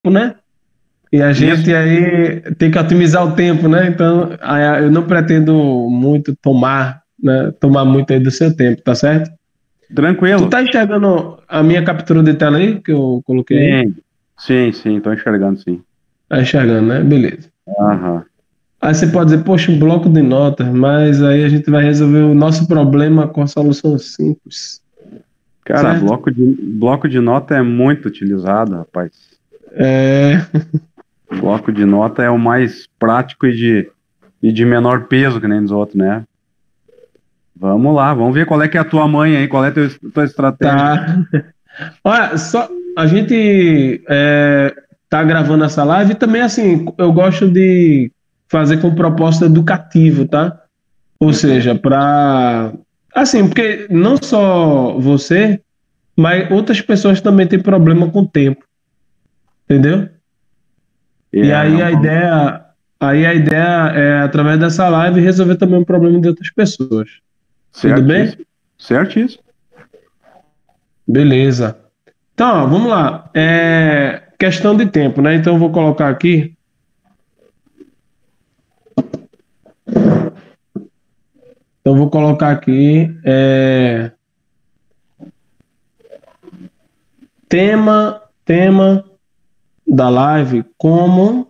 né? E a Isso, gente aí tem que otimizar o tempo, né? Então, aí eu não pretendo muito tomar muito aí do seu tempo, tá certo? Tu tranquilo. tá enxergando a minha captura de tela aí, que eu coloquei aí? Sim, sim, tô enxergando, sim. Tá enxergando, né? Beleza. Aham. Aí você pode dizer, poxa, um bloco de notas, mas aí a gente vai resolver o nosso problema com a solução simples, Cara, certo? bloco de nota é muito utilizado, rapaz. É, Bloco de nota é o mais prático e de menor peso que nem dos outros, né? Vamos lá, vamos ver qual é que é a tua mãe aí, qual é a tua estratégia. tá. Olha, só a gente tá gravando essa live e também, assim, eu gosto de fazer com propósito educativo, tá? Ou Uhum. seja, para. Assim, porque não só você, mas outras pessoas também têm problema com o tempo, entendeu? E É, aí a ideia é, através dessa live, resolver também um problema de outras pessoas. Tudo bem? certíssimo, certíssimo. Beleza. Então, ó, vamos lá. Questão de tempo, né? Então, eu vou colocar aqui. Então, eu vou colocar aqui tema da live: como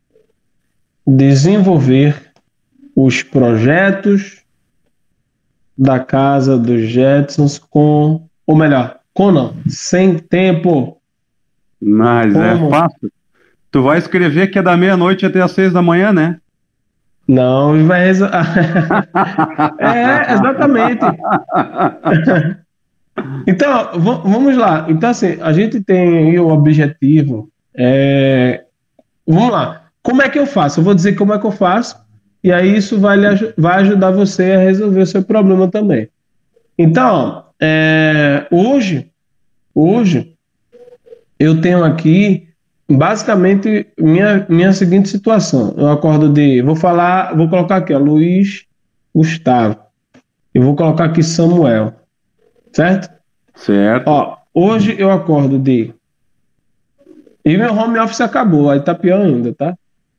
desenvolver os projetos da casa dos Jetsons ou melhor, com não, sem tempo. Mas é Como? fácil. Tu vai escrever que é da meia-noite até às 6 da manhã, né? Não, vai. Exatamente. Então, vamos lá. Então, assim, a gente tem aí o objetivo. Vamos lá. Como é que eu faço? Eu vou dizer como é que eu faço, e aí isso vai ajudar você a resolver o seu problema também. Então, hoje eu tenho aqui basicamente minha seguinte situação. Eu acordo vou colocar aqui, ó, Luiz Gustavo. Eu vou colocar aqui Samuel, certo? Certo. Ó, hoje eu acordo de. E meu home office acabou, aí tá pior ainda, tá?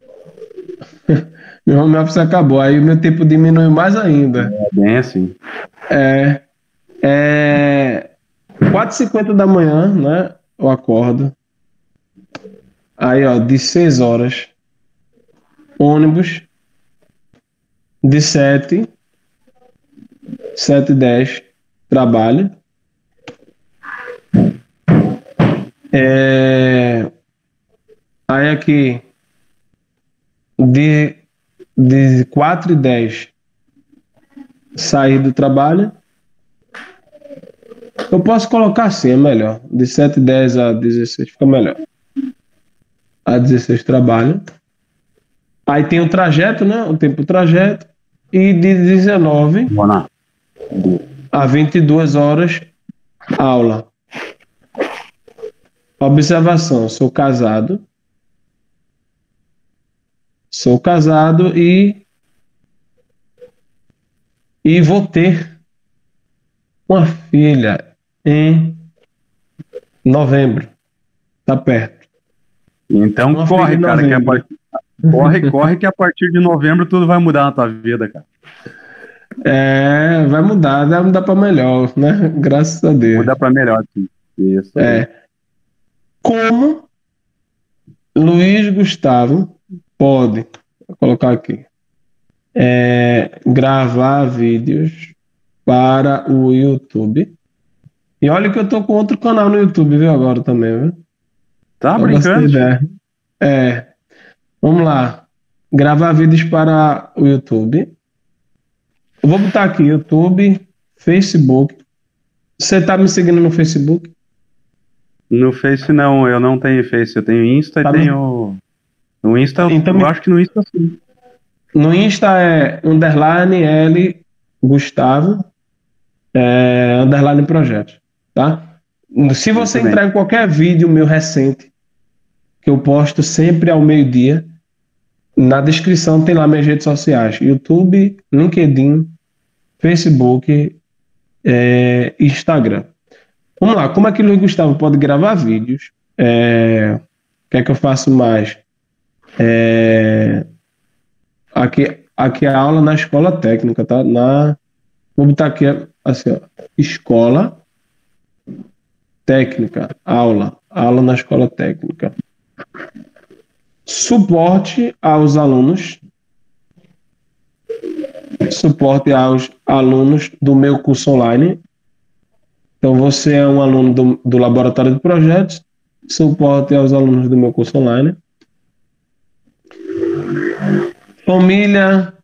Meu home office acabou, aí o meu tempo diminuiu mais ainda. É bem assim. É, é 4h50 da manhã, né? Eu acordo. Aí, ó, de 6 horas, ônibus, de 7h10, trabalho. É, aí aqui, de, de 4h10, sair do trabalho. Eu posso colocar assim, é melhor. De 7h10 a 16 fica melhor. A 16 trabalho. Aí tem o trajeto, né? O tempo do trajeto. E de 19 Vamos lá. a 22 horas, aula. Observação: sou casado e vou ter uma filha em novembro. Tá perto. Então Uma filha corre, em cara, novembro. corre que a partir de novembro tudo vai mudar na tua vida, cara. Vai mudar para melhor, né? Graças a Deus. Muda pra melhor, sim. Isso aí. É, como Luiz Gustavo pode, vou colocar aqui, gravar vídeos para o YouTube. E olha que eu tô com outro canal no YouTube, viu, agora também, viu? Tá Só pra você ter brincando, tio? ideia. É, vamos lá. Gravar vídeos para o YouTube. Eu vou botar aqui, YouTube, Facebook. Você tá me seguindo no Facebook? No Face não, eu não tenho Face, eu tenho Insta e Tá me... tenho. No Insta, Então, eu acho que no Insta sim. no Insta é underline L Gustavo, underline projeto, tá? Se você Muito bem. entrar em qualquer vídeo meu recente, que eu posto sempre ao meio-dia, na descrição tem lá minhas redes sociais: YouTube, LinkedIn, Facebook, Instagram. Vamos lá, como é que o Luiz Gustavo pode gravar vídeos? que é que eu faço mais? Aqui é a aula na escola técnica, tá? Vou botar aqui assim, ó, escola técnica, aula na escola técnica. Suporte aos alunos do meu curso online. Então, você é um aluno do laboratório de projetos, suporte aos alunos do meu curso online. Família,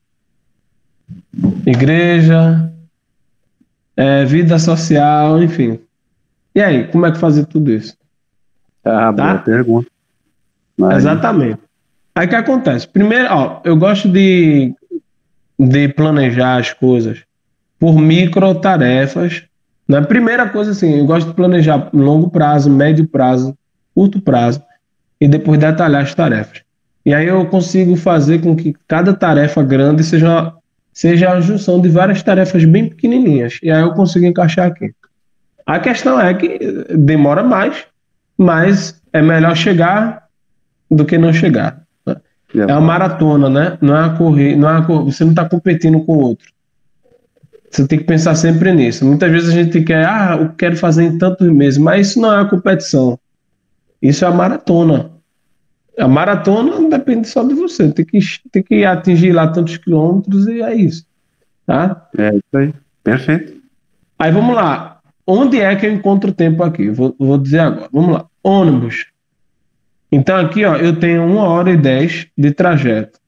igreja, vida social, enfim. E aí, como é que fazer tudo isso? Boa pergunta. Mas... Exatamente. Aí o que acontece? Primeiro, ó, eu gosto de planejar as coisas por micro tarefas. Na primeira coisa, assim, eu gosto de planejar longo prazo, médio prazo, curto prazo, e depois detalhar as tarefas. E aí eu consigo fazer com que cada tarefa grande seja a junção de várias tarefas bem pequenininhas. E aí eu consigo encaixar aqui. A questão é que demora mais, mas é melhor chegar do que não chegar. É uma maratona, né? Não é uma corrida, você não está competindo com o outro. Você tem que pensar sempre nisso. Muitas vezes a gente quer, eu quero fazer em tantos meses, mas isso não é uma competição. Isso é a maratona. A maratona não depende só de você. Tem que atingir lá tantos quilômetros e é isso. Tá? É isso aí. Perfeito. Aí vamos lá. Onde é que eu encontro tempo aqui? Vou dizer agora. Vamos lá. Ônibus. Então aqui, ó, eu tenho 1h10 de trajeto.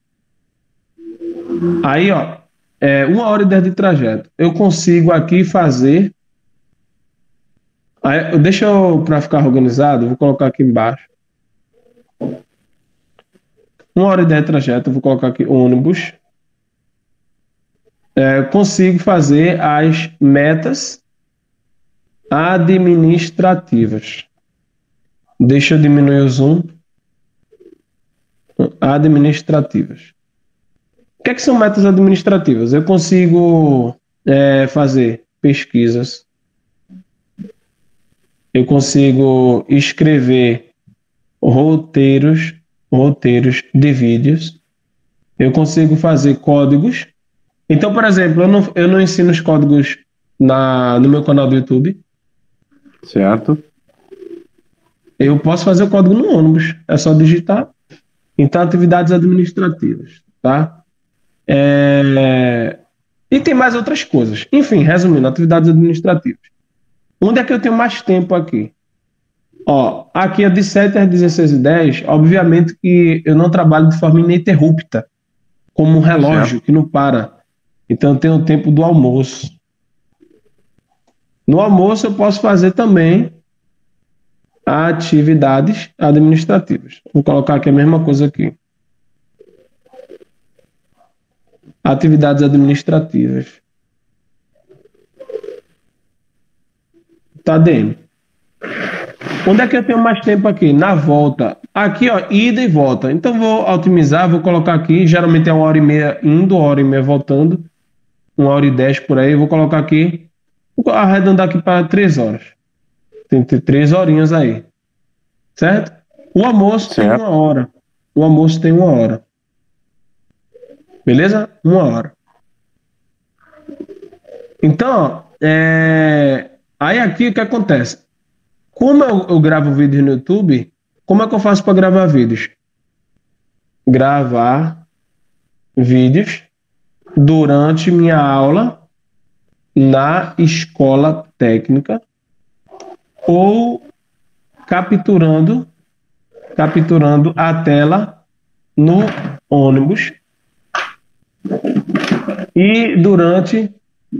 Aí, ó, 1h10 de trajeto. Eu consigo aqui fazer. Aí, para ficar organizado, eu vou colocar aqui embaixo. 1h10 de trajeto, eu vou colocar aqui ônibus. Consigo fazer as metas administrativas. Deixa eu diminuir o zoom. Administrativas. O que são metas administrativas? Eu consigo fazer pesquisas. Eu consigo escrever roteiros de vídeos. Eu consigo fazer códigos. Então, por exemplo, eu não ensino os códigos no meu canal do YouTube. Certo. Eu posso fazer o código no ônibus. É só digitar. Então, atividades administrativas, tá? E tem mais outras coisas. Enfim, resumindo, atividades administrativas. Onde é que eu tenho mais tempo aqui? Ó, aqui é de 7 às 16h10. Obviamente que eu não trabalho de forma ininterrupta, como um relógio que não para. Então, eu tenho o tempo do almoço. No almoço, eu posso fazer também atividades administrativas. Vou colocar aqui a mesma coisa aqui. Atividades administrativas. Tá, DM. Onde é que eu tenho mais tempo aqui? Na volta. Aqui, ó, ida e volta. Então, vou otimizar, vou colocar aqui. Geralmente é 1h30 indo, 1h30 voltando. 1h10 por aí. Vou colocar aqui. Vou arredondar aqui para 3 horas. Tem que ter 3 horinhas aí. Certo? O almoço tem 1 hora. O almoço tem 1 hora. Beleza? 1 hora. Então, aí aqui o que acontece? Como eu gravo vídeos no YouTube, como é que eu faço para gravar vídeos? Gravar vídeos durante minha aula na escola técnica ou capturando a tela no ônibus e durante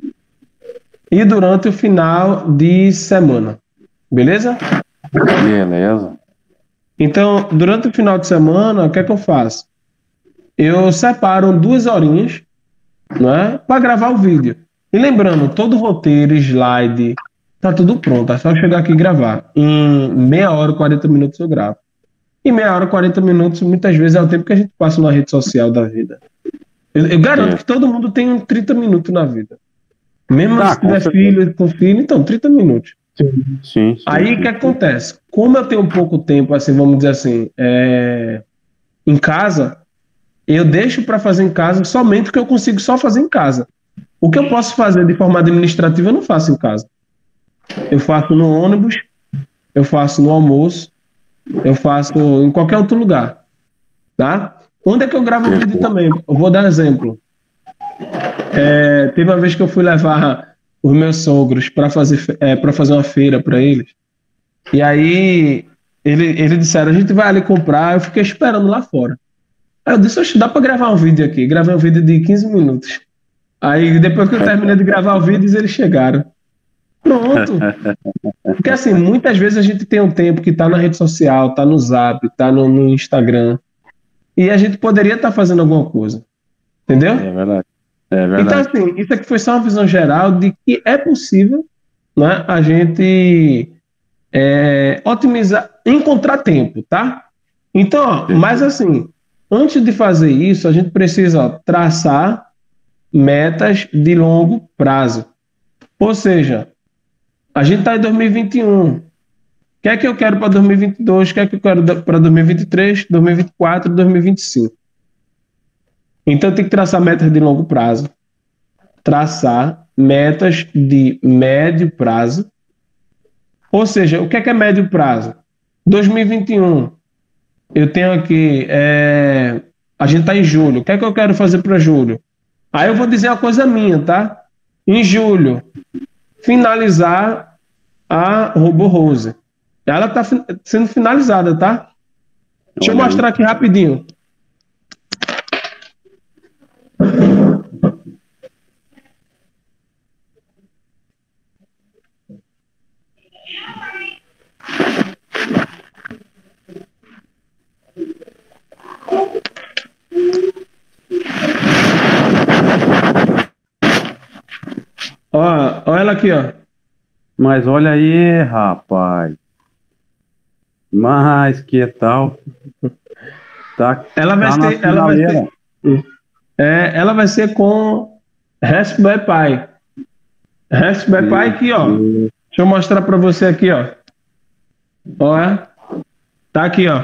o final de semana. Beleza? Beleza. Então, durante o final de semana, o que é que eu faço? Eu separo 2 horinhas, né, para gravar o vídeo. E lembrando, todo roteiro, slide, tá tudo pronto. É só chegar aqui e gravar. Em meia hora, 40 minutos eu gravo. E meia hora, 40 minutos, muitas vezes é o tempo que a gente passa na rede social da vida. Eu garanto que todo mundo tem 30 minutos na vida. Mesmo se tiver filho, então 30 minutos. Sim, Aí o que acontece? Como eu tenho pouco tempo, assim, vamos dizer assim, em casa, eu deixo para fazer em casa somente o que eu consigo só fazer em casa. O que eu posso fazer de forma administrativa, eu não faço em casa. Eu faço no ônibus, eu faço no almoço, eu faço em qualquer outro lugar, tá? Onde é que eu gravo o vídeo também? Eu vou dar exemplo. Teve uma vez que eu fui levar os meus sogros para fazer uma feira para eles. E aí eles disseram, a gente vai ali comprar, eu fiquei esperando lá fora. Aí eu disse, oxe, dá para gravar um vídeo aqui. Gravei um vídeo de 15 minutos. Aí depois que eu terminei de gravar o vídeo, eles chegaram. Pronto. Porque assim, muitas vezes a gente tem um tempo que está na rede social, está no Zap, está no Instagram, e a gente poderia estar fazendo alguma coisa. Entendeu? É verdade. Então, assim, isso aqui foi só uma visão geral de que é possível, né, a gente otimizar, encontrar tempo, tá? Então, ó, mas assim, antes de fazer isso, a gente precisa, ó, traçar metas de longo prazo. Ou seja, a gente está em 2021. O que é que eu quero para 2022? O que é que eu quero para 2023, 2024, 2025? Então, tem que traçar metas de longo prazo, traçar metas de médio prazo. Ou seja, o que é médio prazo? 2021, eu tenho aqui, a gente está em julho, o que é que eu quero fazer para julho? Aí eu vou dizer uma coisa minha, tá? Em julho, finalizar a Robô Rose. Ela está sendo finalizada, tá? Deixa eu mostrar aqui rapidinho. Ó ela aqui, ó. Mas olha aí, rapaz. Mas que tal? Ela vai ser, ela vai ser com Raspberry Pi. Raspberry Pi aqui, ó. Deixa eu mostrar para você aqui, ó. Ó, tá aqui, ó.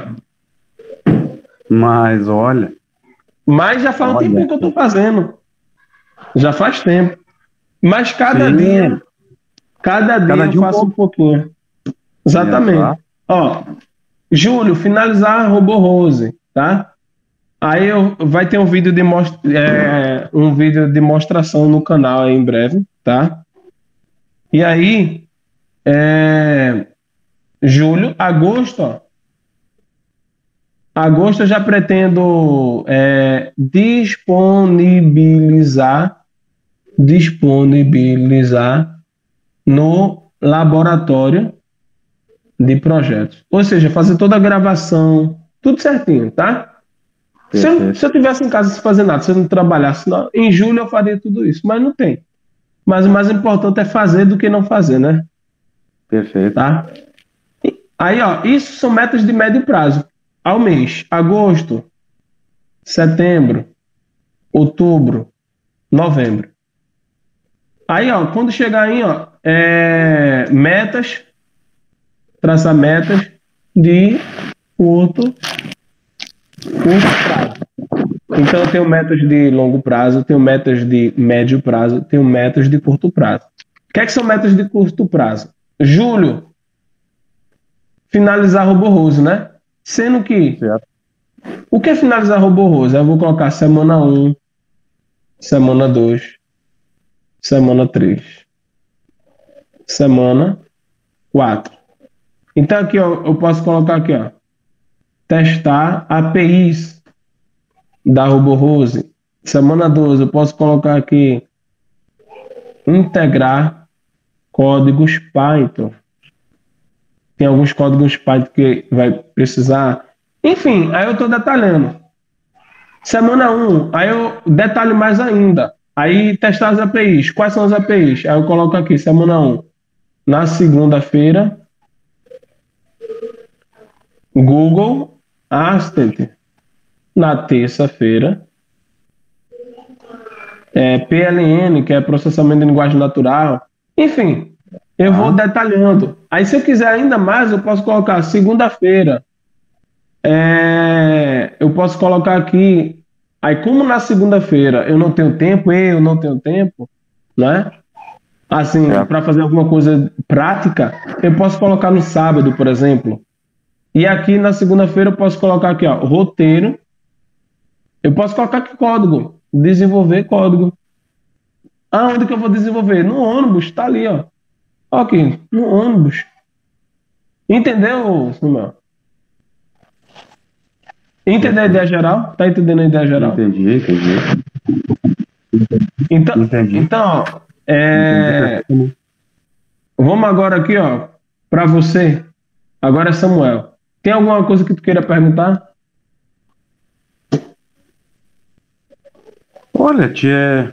Mas olha. Mas já faz um tempo que eu tô fazendo. Já faz tempo. Mas cada dia eu faço um pouquinho. Exatamente. Ó, julho, finalizar Robô Rose, tá? Aí vai ter um vídeo de demonstração no canal aí em breve, tá? E aí, julho, agosto, ó. Agosto eu já pretendo disponibilizar no laboratório de projetos. Ou seja, fazer toda a gravação, tudo certinho, tá? Se eu tivesse em casa sem fazer nada, se eu não trabalhasse, não, em julho eu faria tudo isso, mas não tem. Mas o mais importante é fazer do que não fazer, né? Perfeito. Tá? Aí, ó, isso são metas de médio prazo. Ao mês, agosto, setembro, outubro, novembro. Aí, ó, quando chegar aí, ó, traçar metas de curto prazo. Então, eu tenho metas de longo prazo, tenho metas de médio prazo, tenho metas de curto prazo. O que são metas de curto prazo? Julho, finalizar Robô Rose, né? Sendo que, o que é finalizar Robô Rose? Eu vou colocar semana 1, semana 2, semana 3, semana 4. Então, aqui, ó, eu posso colocar aqui, ó, testar APIs da Robô Rose. Semana 12, eu posso colocar aqui integrar códigos Python. Tem alguns códigos Python que vai precisar. Enfim, aí eu estou detalhando. Semana 1, aí eu detalho mais ainda. Aí testar as APIs. Quais são as APIs? Aí eu coloco aqui, semana 1. Na segunda-feira, Google Assistant. Na terça-feira, PLN, que é processamento de linguagem natural. Enfim, Eu vou Tá? detalhando. Aí, se eu quiser ainda mais, eu posso colocar segunda-feira. Eu posso colocar aqui. Aí, como na segunda-feira eu não tenho tempo, né? Assim, Certo. para fazer alguma coisa prática, eu posso colocar no sábado, por exemplo. E aqui na segunda-feira eu posso colocar aqui, ó, roteiro. Eu posso colocar aqui código, desenvolver código. Aonde que eu vou desenvolver? No ônibus, tá ali, ó. Ok, no ônibus. Entendeu, Samuel? Entendeu a ideia Perfeito. geral? Tá entendendo a ideia geral? Entendi. Então, Entendi. então, Entendi perfeitamente. vamos agora aqui, ó, para você. Agora é Samuel. Tem alguma coisa que tu queira perguntar? Olha, tia,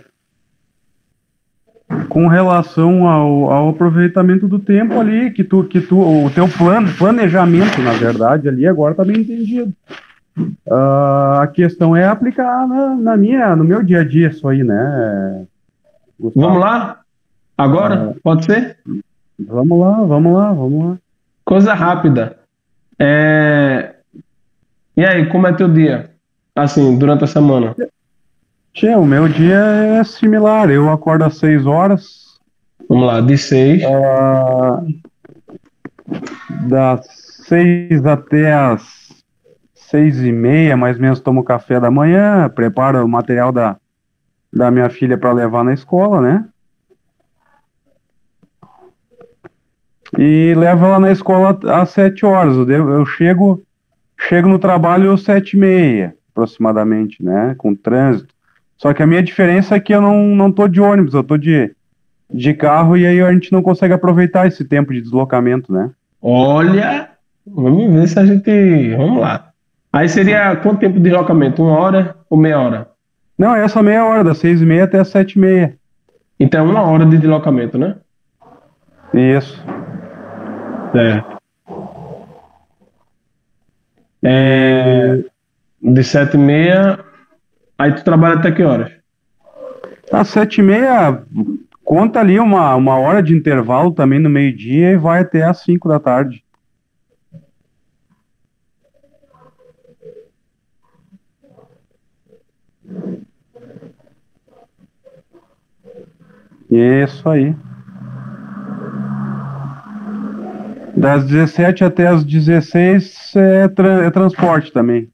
com relação ao aproveitamento do tempo ali, o teu planejamento, na verdade, ali agora tá bem entendido. A questão é aplicar no meu dia a dia isso aí, né, Vamos Gustavo? lá? Agora? Pode ser? Vamos lá. Coisa rápida. É, E aí, como é teu dia? Assim, durante a semana? Tia, o meu dia é similar. Eu acordo às 6 horas, Vamos lá, de 6. ah, das 6 até as 6h30, mais ou menos, tomo café da manhã, preparo o material da minha filha para levar na escola, né? E levo ela na escola às 7 horas. Eu chego no trabalho às 7h30, aproximadamente, né? Com trânsito. Só que a minha diferença é que eu não tô de ônibus, eu tô de carro e aí a gente não consegue aproveitar esse tempo de deslocamento, né? Olha, vamos ver se a gente. Vamos lá. Aí seria quanto tempo de deslocamento? 1 hora ou meia hora? Não, é essa meia hora, das 6h30 até as 7h30. Então é 1 hora de deslocamento, né? Isso. Certo. É, E de 7h30. Aí tu trabalha até que horas? às 7h30, conta ali uma hora de intervalo também no meio-dia e vai até às 5 da tarde. Isso aí. Das 17 até as 16 é transporte também.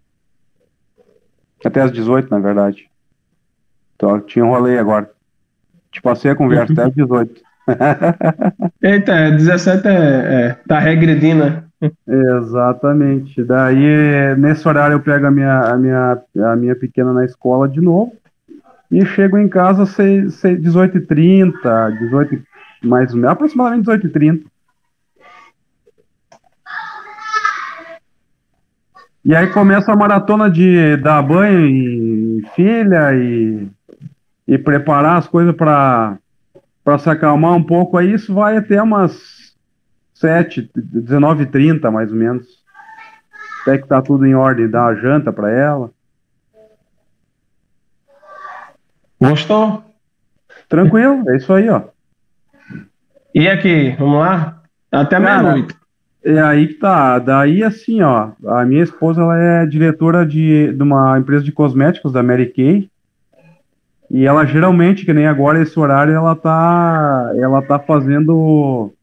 Até as 18, na verdade. Então, te enrolei agora. Te passei a conversa até as 18. Eita, 17 tá regredindo, né? Exatamente. Daí, nesse horário, eu pego a minha pequena na escola de novo e chego em casa às 18h30, 18, mais ou menos, aproximadamente 18h30. E aí começa a maratona de dar banho em filha e preparar as coisas para se acalmar um pouco. Aí isso vai até umas 19h30, mais ou menos. Até que tá tudo em ordem, dar a janta para ela. Gostou? Tranquilo, é isso aí, ó. E aqui, vamos lá? Até Cara, meia-noite. é aí que tá. Daí, assim, ó, a minha esposa, ela é diretora de uma empresa de cosméticos da Mary Kay. E ela geralmente, que nem agora, esse horário, ela tá fazendo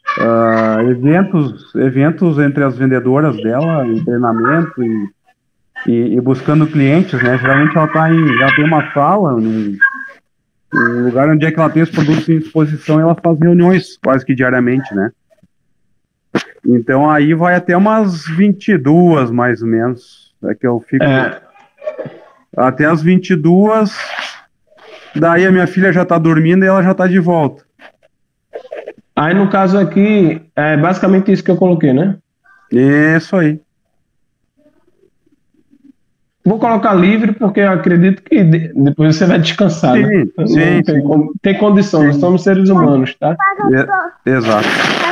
eventos entre as vendedoras dela, em treinamento e buscando clientes, né? Geralmente ela tem uma sala, um lugar onde é que ela tem os produtos em exposição e ela faz reuniões quase que diariamente, né? Então aí vai até umas 22, mais ou menos. É que eu fico É, até as 22, daí a minha filha já tá dormindo e ela já tá de volta. aí no caso aqui, é basicamente isso que eu coloquei, né? Isso aí. Vou colocar livre porque eu acredito que depois você vai descansar, né? Sim, sim, Não tem, sim, tem condição, nós sim. somos seres humanos, tá? Exato.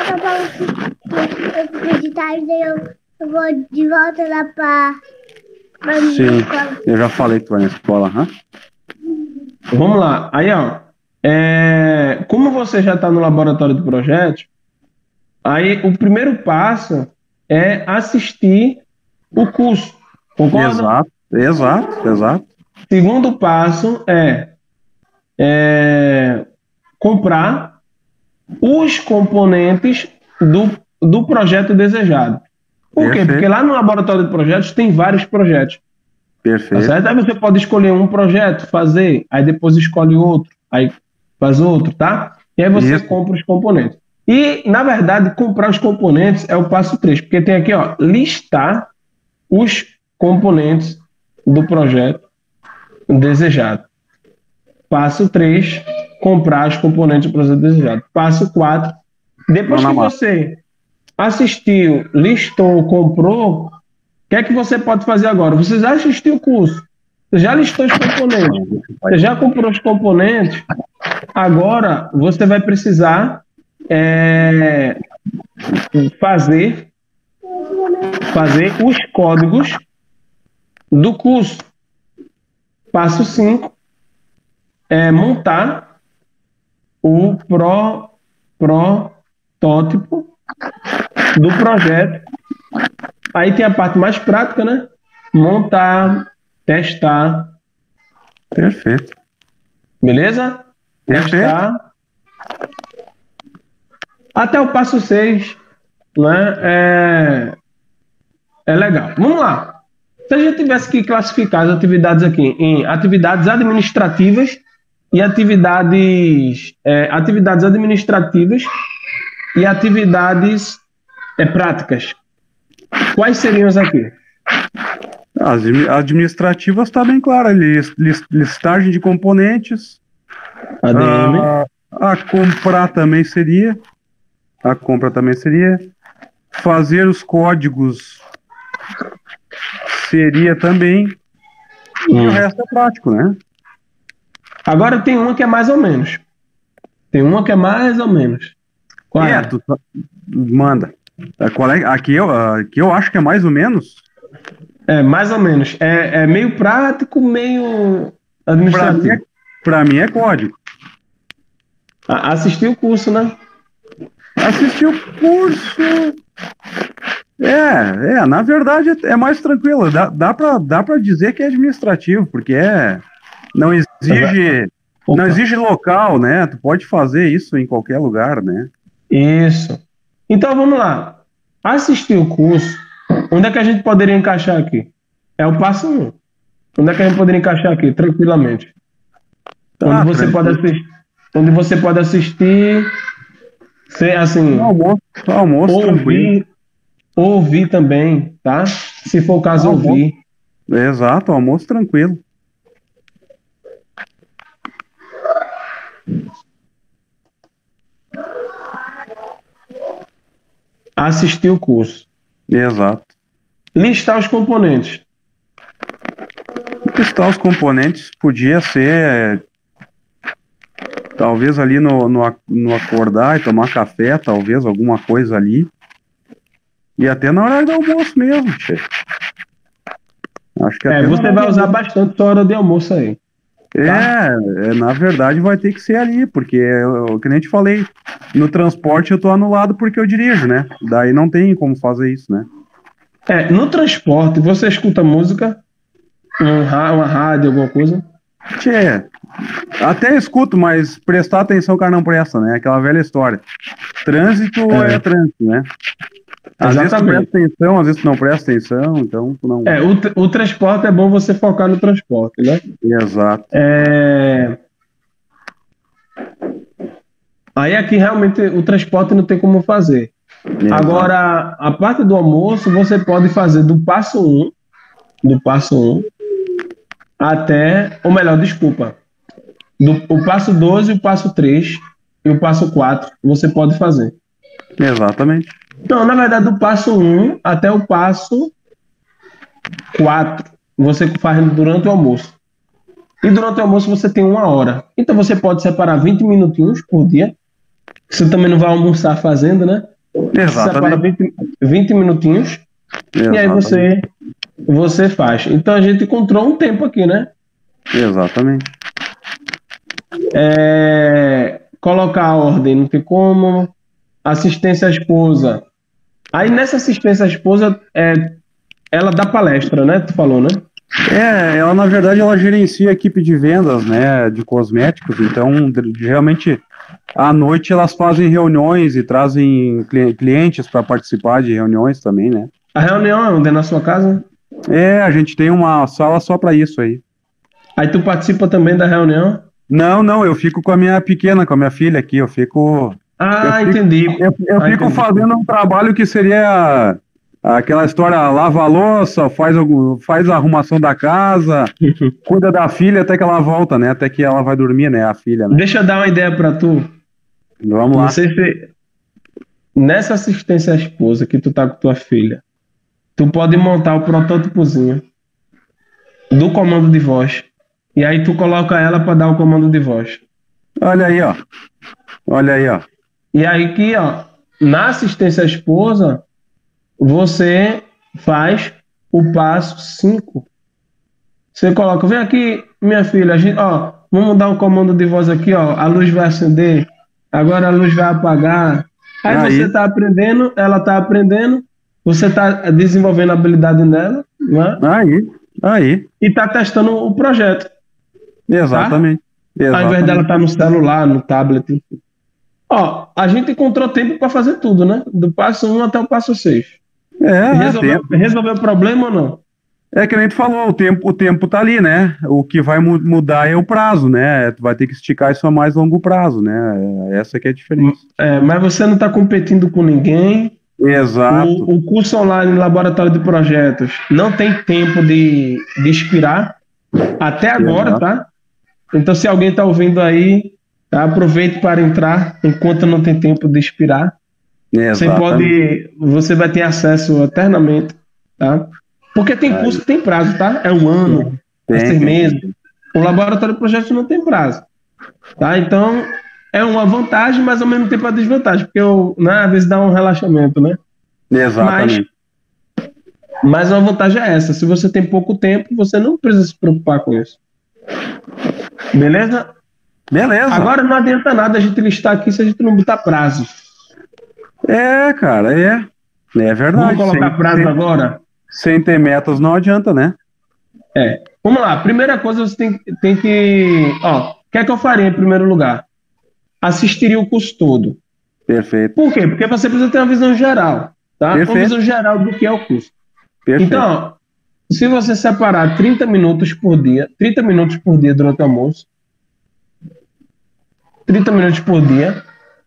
De tarde eu vou de volta lá pra minha Sim, escola. eu já falei que tu vai na escola, hã? Vamos lá. Aí, ó. Como você já está no laboratório de projetos, aí o primeiro passo é assistir o curso, concorda? Exato, exato, exato. Segundo passo é comprar os componentes do projeto desejado. Por quê? Perfeito. Porque lá no laboratório de projetos tem vários projetos, tá Perfeito. certo? Aí você pode escolher um projeto, fazer, aí depois escolhe outro, aí faz outro, tá? E aí você Isso. compra os componentes. E, na verdade, comprar os componentes é o passo 3, porque tem aqui, ó, listar os componentes do projeto desejado. Passo 3, comprar os componentes do projeto desejado. Passo 4, depois que você assistiu, listou, comprou, o que é que você pode fazer agora? Você já assistiu o curso, você já listou os componentes, você já comprou os componentes, agora você vai precisar fazer os códigos do curso. Passo 5 é montar o protótipo do projeto. Aí tem a parte mais prática, né? Montar, testar. Perfeito. Beleza? Perfeito. Testar. Até o passo 6, né? É legal. Vamos lá. Se a gente tivesse que classificar as atividades aqui em atividades administrativas e atividades administrativas e atividades práticas, quais seriam as aqui? As administrativas está bem claro, listagem de componentes. ADM. A compra também seria. Fazer os códigos seria também. E o resto é prático, né? Agora tem uma que é mais ou menos. Qual é? Manda. Qual é? Aqui eu acho que é mais ou menos. Mais ou menos. É meio prático, meio administrativo. Para mim é código. Assistir o curso, né? Assistir o curso. Na verdade é mais tranquilo. Dá para dizer que é administrativo, porque não exige local, né? Tu pode fazer isso em qualquer lugar, né? Isso. Então vamos lá. Assistir o curso, onde é que a gente poderia encaixar aqui? É o passo 1. Onde é que a gente poderia encaixar aqui, tranquilamente? Onde você pode assistir, ser assim, almoço ouvir também, tá? Se for o caso, ouvir. Exato, almoço tranquilo. Assistir o curso. Exato. Listar os componentes. Listar os componentes podia ser talvez ali no acordar e tomar café, talvez alguma coisa ali. E até na hora do almoço mesmo, chefe. Acho que você vai usar bastante sua hora de almoço aí. Na verdade vai ter que ser ali, porque que nem te falei, no transporte eu tô anulado porque eu dirijo, né? Daí não tem como fazer isso, né? No transporte, você escuta música? Uma rádio, alguma coisa? Até escuto, mas prestar atenção o cara não presta, né? Aquela velha história. Trânsito é trânsito, né? Às vezes tu presta atenção, às vezes tu não presta atenção, então tu não... O transporte é bom você focar no transporte, né? Exato. Aí aqui realmente o transporte não tem como fazer. Exato. Agora, a parte do almoço você pode fazer do passo 1 até, ou melhor, desculpa, o passo 12, o passo 3 e o passo 4 você pode fazer. Exatamente. Então, na verdade, do passo 1 até o passo 4 você faz durante o almoço. E durante o almoço você tem 1 hora. Então você pode separar 20 minutinhos por dia. Você também não vai almoçar fazendo, né? Exatamente. Separa 20 minutinhos. Exatamente. E aí você faz. Então a gente encontrou um tempo aqui, né? Exatamente. Colocar a ordem, não tem como. Assistência à esposa. Aí nessa assistência à esposa, ela dá palestra, né? Tu falou, né? Ela na verdade ela gerencia a equipe de vendas, né, de cosméticos, então geralmente à noite elas fazem reuniões e trazem clientes para participar de reuniões também, né? A reunião é onde? É na sua casa? A gente tem uma sala só para isso aí. Aí tu participa também da reunião? Não, eu fico com a minha pequena, com a minha filha aqui, eu fico Entendi. Eu fico fazendo um trabalho que seria aquela história, lava a louça, faz a arrumação da casa, cuida da filha até que ela volta, né? Até que ela vai dormir, né? A filha, né? Deixa eu dar uma ideia para tu. Vamos lá. Nessa assistência à esposa que tu tá com tua filha, tu pode montar o protótipozinho do comando de voz. E aí tu coloca ela para dar o comando de voz. Olha aí, ó. E aí que, ó, na assistência à esposa, você faz o passo 5. Você coloca, vem aqui, minha filha, vamos dar um comando de voz aqui, ó, a luz vai acender, agora a luz vai apagar. Aí você está aprendendo, ela está aprendendo, você está desenvolvendo a habilidade nela, né? Aí. E está testando o projeto. Exatamente. Tá? Ao invés dela estar no celular, no tablet, enfim. Ó, a gente encontrou tempo para fazer tudo, né? Do passo 1 até o passo 6. Resolveu o problema ou não? É que a gente falou, o tempo tá ali, né? O que vai mudar é o prazo, né? Tu vai ter que esticar isso a mais longo prazo, né? Essa que é a diferença. Mas você não está competindo com ninguém. Exato. O curso online Laboratório de Projetos não tem tempo de expirar. Até agora, tá? Então, se alguém está ouvindo aí, tá? Aproveite para entrar enquanto não tem tempo de expirar. Você vai ter acesso eternamente, tá? Porque tem curso que tem prazo, tá? É 1 ano, é 6 meses. O Laboratório de Projetos não tem prazo, tá? Então, é uma vantagem, mas ao mesmo tempo é desvantagem, porque às vezes dá um relaxamento, né? Exatamente. Mas uma vantagem é essa, se você tem pouco tempo, você não precisa se preocupar com isso. Beleza? Agora não adianta nada a gente listar aqui se a gente não botar prazo. Cara, é verdade. Vamos colocar prazo agora? Sem ter metas não adianta, né? Vamos lá, primeira coisa você tem que... o que é que eu faria em primeiro lugar? Assistiria o curso todo. Perfeito. Por quê? Porque você precisa ter uma visão geral, tá? Perfeito. Uma visão geral do que é o curso. Perfeito. Então, se você separar 30 minutos por dia durante o almoço, 30 minutos por dia,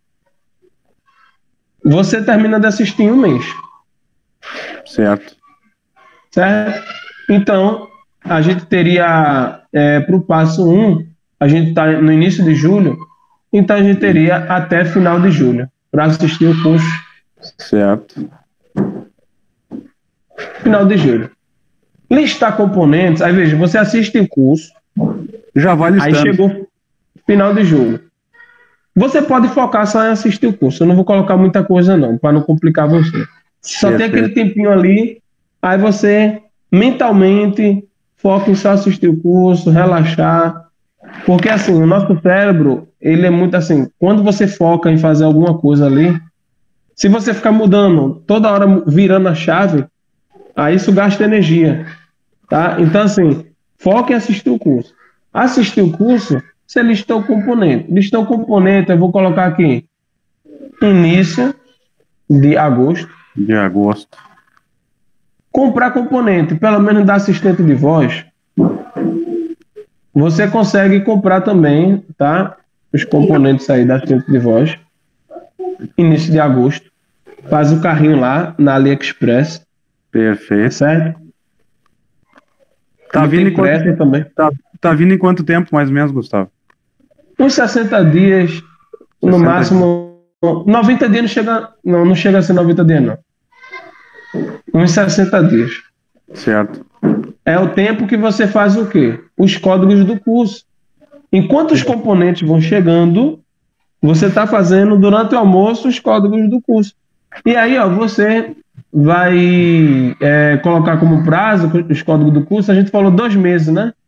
você termina de assistir em 1 mês. Certo? Então, a gente teria, para o passo 1, a gente está no início de julho, então a gente teria até final de julho para assistir o curso. Certo. Final de julho. Listar componentes, aí veja, você assiste o curso, já vai listando. Aí chegou final de julho. Você pode focar só em assistir o curso, eu não vou colocar muita coisa não, para não complicar você. Só tem aquele tempinho ali, aí você mentalmente foca em só assistir o curso, relaxar, porque assim, o nosso cérebro, ele é muito assim, quando você foca em fazer alguma coisa ali, se você ficar mudando, toda hora virando a chave, aí isso gasta energia, tá? Então assim, foca em assistir o curso. Assistir o curso, você listou o componente. Listou o componente, eu vou colocar aqui, início de agosto. Comprar componente, pelo menos da assistente de voz, você consegue comprar também, tá? Os componentes aí da assistente de voz. Início de agosto. Faz o carrinho lá na AliExpress. Perfeito. Certo? Tá vindo em quanto tempo, mais ou menos, Gustavo? Uns 60 dias, no máximo. 90 dias não chega. Não chega a ser 90 dias, não. Uns 60 dias. Certo. É o tempo que você faz o quê? Os códigos do curso. Enquanto os componentes vão chegando, você está fazendo durante o almoço os códigos do curso. E aí, você vai colocar como prazo os códigos do curso. A gente falou 2 meses, né?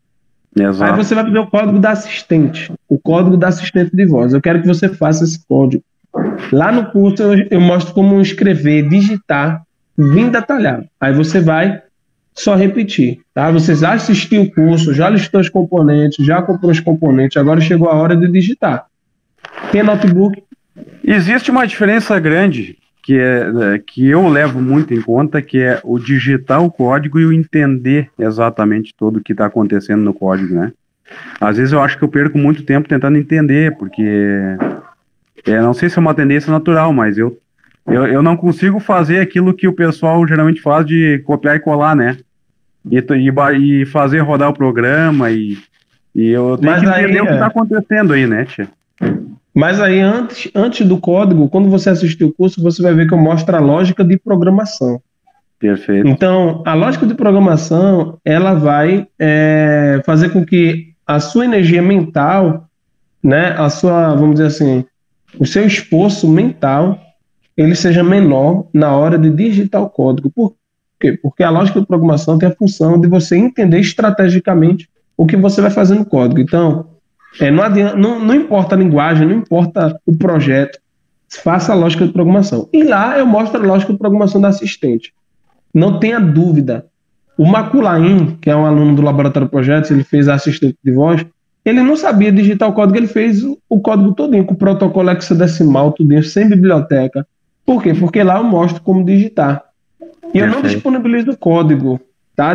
Aí Exato. você vai fazer o código da assistente, o código da assistente de voz. Eu quero que você faça esse código. Lá no curso eu mostro como escrever, digitar, bem detalhado. Aí você vai só repetir, tá? Você já assistiu o curso, já listou os componentes, já comprou os componentes, agora chegou a hora de digitar. Tem notebook? Existe uma diferença grande que eu levo muito em conta, que é o digitar o código e o entender exatamente tudo o que está acontecendo no código, né? Às vezes eu acho que eu perco muito tempo tentando entender, porque não sei se é uma tendência natural, mas eu não consigo fazer aquilo que o pessoal geralmente faz de copiar e colar, né? E fazer rodar o programa e eu tenho Mas que aí, entender o que está acontecendo aí, né, tia? mas aí antes do código, quando você assistir o curso, você vai ver que eu mostro a lógica de programação. Perfeito. Então, a lógica de programação, ela vai fazer com que a sua energia mental, né, vamos dizer assim, o seu esforço mental, ele seja menor na hora de digitar o código. Por quê? Porque a lógica de programação tem a função de você entender estrategicamente o que você vai fazer no código. Então, não importa a linguagem, não importa o projeto, faça a lógica de programação. E lá eu mostro a lógica de programação da assistente. Não tenha dúvida. O Maculaim, que é um aluno do Laboratório de Projetos, ele fez a assistente de voz, ele não sabia digitar o código, ele fez o código todinho, com o protocolo hexadecimal, tudinho, sem biblioteca. Por quê? Porque lá eu mostro como digitar. E eu não Perfeito. disponibilizo o código, tá?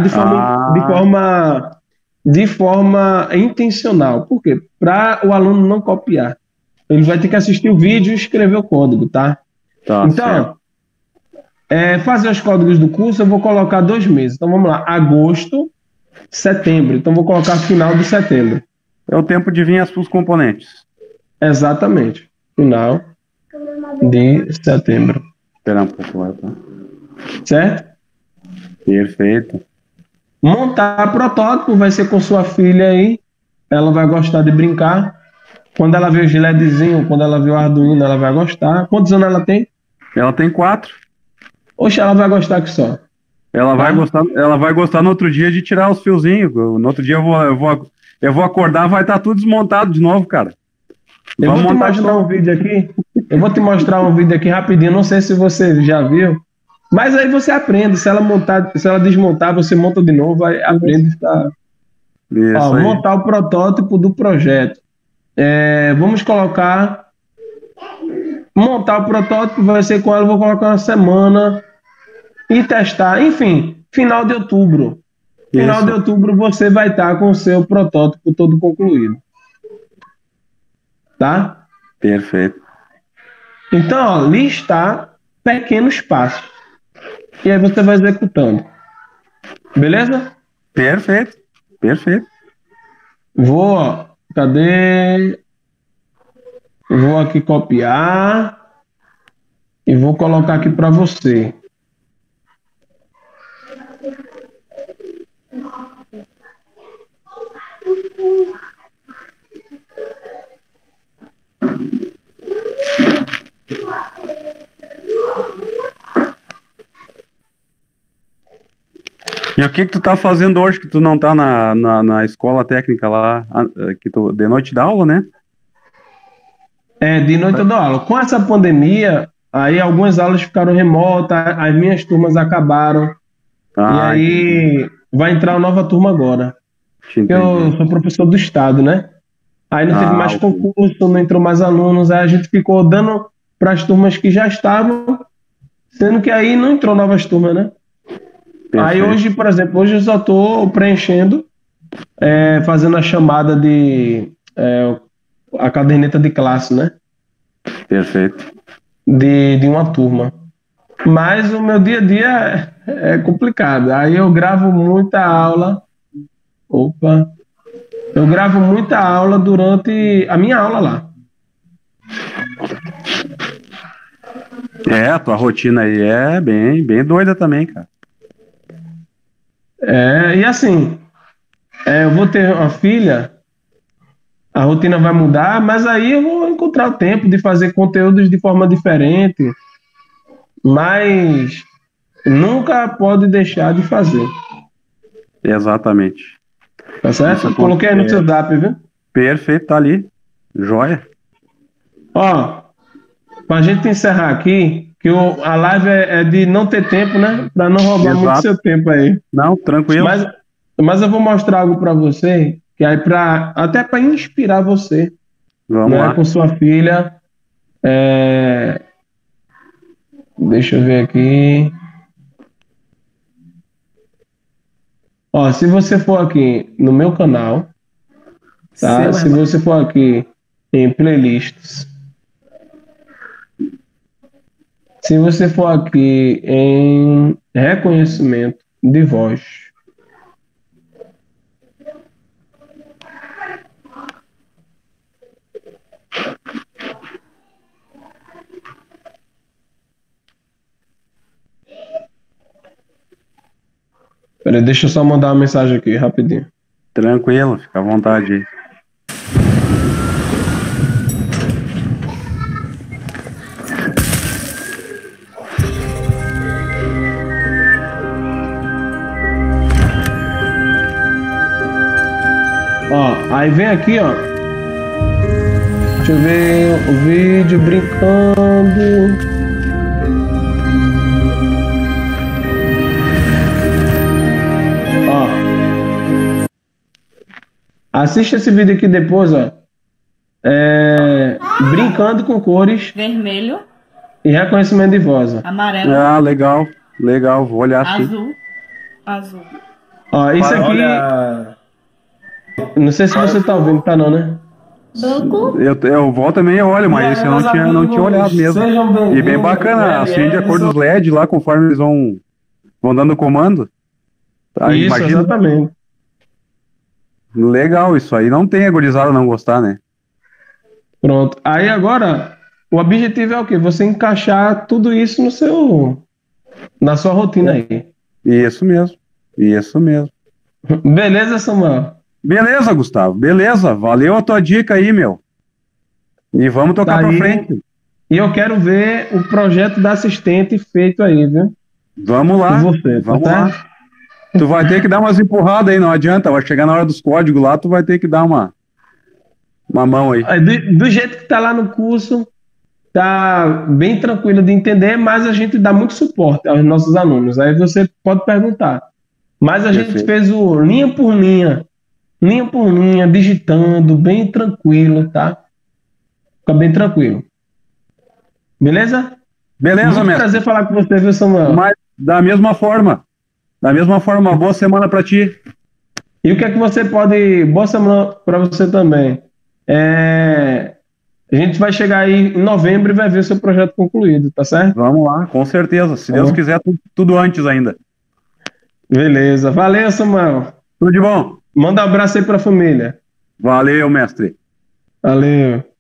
De forma intencional. Por quê? Para o aluno não copiar. Ele vai ter que assistir o vídeo e escrever o código, tá? Tá certo. Então, fazer os códigos do curso, eu vou colocar 2 meses. Então, vamos lá. Agosto, setembro. Então, vou colocar final de setembro. É o tempo de vir os componentes. Exatamente. Final de setembro. Esperar um pouco lá, tá? Certo? Perfeito. Montar protótipo vai ser com sua filha aí. Ela vai gostar de brincar. Quando ela vê o GLEDzinho, quando ela vê o Arduino, ela vai gostar. Quantos anos ela tem? Ela tem 4. Oxe, ela vai gostar que só. Ela vai gostar no outro dia de tirar os fiozinhos. No outro dia eu vou acordar, vai estar tudo desmontado de novo, cara. Eu vou te mostrar um vídeo aqui. Eu vou te mostrar um vídeo aqui rapidinho. Não sei se você já viu. Mas aí você aprende. Se ela desmontar, você monta de novo, aí aprende. Tá? Isso aí. Montar o protótipo do projeto. Vamos colocar. Montar o protótipo vai ser com ela. Vou colocar uma semana e testar. Enfim, final de outubro. Final Isso. de outubro você vai estar com o seu protótipo todo concluído. Tá? Perfeito. Então, listar pequenos passos. E aí você vai executando. Beleza? Perfeito. Perfeito. Cadê? Vou aqui copiar e vou colocar aqui para você. E o que tu tá fazendo hoje que tu não tá na escola técnica lá, que tu de noite dá aula, né? De noite eu dou aula. Com essa pandemia, aí algumas aulas ficaram remotas, as minhas turmas acabaram. E aí vai entrar uma nova turma agora. Eu sou professor do estado, né? Aí não teve mais concurso, não entrou mais alunos, aí a gente ficou dando para as turmas que já estavam, sendo que aí não entrou novas turmas, né? Perfeito. Aí hoje, por exemplo, hoje eu só estou preenchendo, fazendo a chamada a caderneta de classe, né? Perfeito. De uma turma. Mas o meu dia a dia é complicado. Aí eu gravo muita aula. Eu gravo muita aula durante a minha aula lá. A tua rotina aí é bem, bem doida também, cara. E assim, eu vou ter uma filha, a rotina vai mudar, mas aí eu vou encontrar o tempo de fazer conteúdos de forma diferente, mas nunca pode deixar de fazer. Exatamente. Tá certo? Isso Coloquei aí no seu zap, viu? Perfeito, tá ali. Joia. Ó, pra gente encerrar aqui, que a live é de não ter tempo, né? Pra não roubar muito Exato. seu tempo aí. Não, tranquilo. Mas eu vou mostrar algo pra você, que aí até pra inspirar você, Vamos né? lá. Com sua filha. Deixa eu ver aqui. Ó, se você for aqui no meu canal, tá? Se você for aqui em playlists, se você for aqui em reconhecimento de voz, peraí, deixa eu só mandar uma mensagem aqui rapidinho. Tranquilo, fica à vontade aí. Ó, aí vem aqui, ó. Deixa eu ver o vídeo brincando. Ó. Assiste esse vídeo aqui depois, ó. Brincando com cores Vermelho, e reconhecimento de voz. Ó. amarelo, Ah, legal. Legal, vou olhar sim. azul, azul. Ó, isso aqui. Olha, Não sei se você tá ouvindo, tá não, né? Eu volto também e olho, mas esse eu não tinha olhado mesmo. E bem bacana, acende a cor dos LED lá conforme eles vão dando comando. Aí, Isso, imagina. exatamente. Legal, isso aí não tem a gurizada não gostar, né? Pronto. Aí agora, o objetivo é o quê? Você encaixar tudo isso na sua rotina aí. Isso mesmo. Isso mesmo. Beleza, Samuel? Beleza, Gustavo. Beleza. Valeu a tua dica aí, meu. E vamos tocar pra Daí- frente. E eu quero ver o projeto da assistente feito aí, viu? Vamos lá. Por você, Vamos tá? lá. Tu vai ter que dar umas empurradas aí, não adianta. Vai chegar na hora dos códigos lá, tu vai ter que dar uma mão aí. Do jeito que tá lá no curso, tá bem tranquilo de entender, mas a gente dá muito suporte aos nossos alunos. Aí você pode perguntar. Mas a gente Perfeito. fez o linha por linha, digitando, bem tranquilo, tá? Fica bem tranquilo. Beleza? Beleza, Muito mestre. prazer falar com você, viu, Samuel? Mas da mesma forma, uma boa semana pra ti. E o que é que você pode... Boa semana para você também. A gente vai chegar aí em novembro e vai ver o seu projeto concluído, tá certo? Vamos lá, com certeza. Se Deus Bom. quiser, tudo antes ainda. Beleza. Valeu, Samuel. Tudo de bom. Manda um abraço aí pra família. Valeu, mestre. Valeu.